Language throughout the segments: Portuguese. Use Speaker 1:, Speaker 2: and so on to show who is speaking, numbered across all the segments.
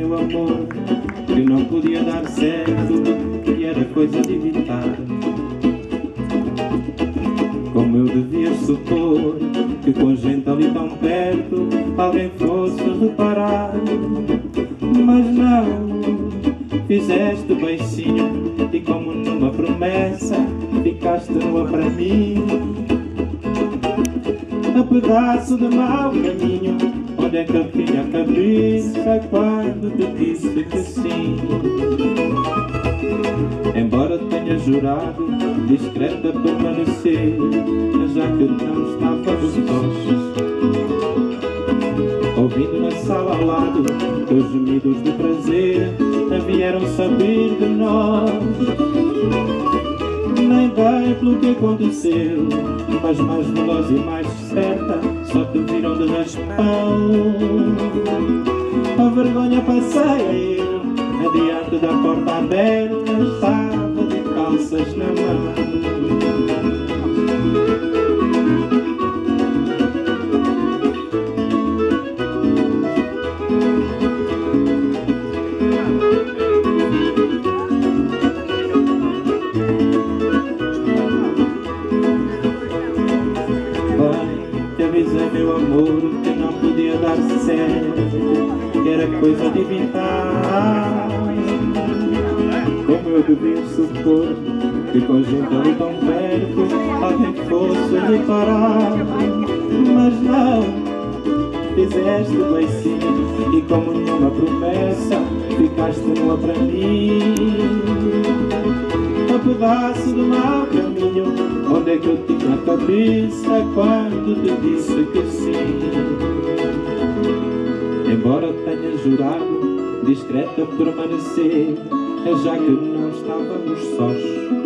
Speaker 1: meu amor que não podia dar certo, que era coisa de evitar. Como eu devia supor que com gente ali tão perto alguém fosse reparar. Mas não, fizeste beicinho e como numa promessa ficaste nua para mim. A pedaço de mau caminho, onde é que eu tinha a cabeça quando te disse que sim? Embora tenha jurado discreta permanecer, já que não estávamos sós, ouvindo na sala ao lado teus gemidos de prazer, vieram saber de nós. Nem bem pelo que aconteceu, mas mais veloz e mais certa, só te viram de raspão. A vergonha passei eu, adiante da porta aberta, estava de calças na mão. Avisei meu amor que não podia dar certo, que era coisa de evitar. Como eu devia supor que com gente ali tão perto alguém fosse reparar. Mas não, fizeste beicinho e como numa promessa ficaste nua para mim. A pedaço do mau caminho, onde é que eu tinha a cabeça quando te disse que sim? Embora tenha jurado discreta permanecer, já que não estávamos sós,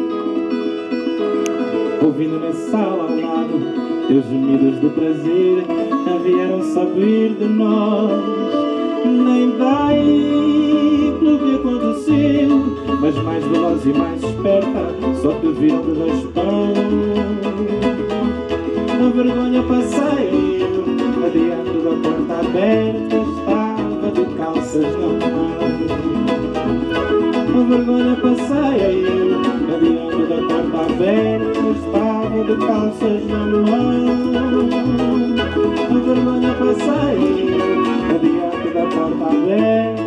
Speaker 1: ouvindo na sala ao lado teus gemidos de prazer, vieram saber de nós. Nem dai pelo que aconteceu, mas mais veloz e mais esperta, só te viram de raspão. A vergonha passei eu, adiante da porta aberta, estava de calças na mão. A vergonha passei eu, adiante da porta aberta, estava de calças na mão. A vergonha passei eu, adiante da porta aberta,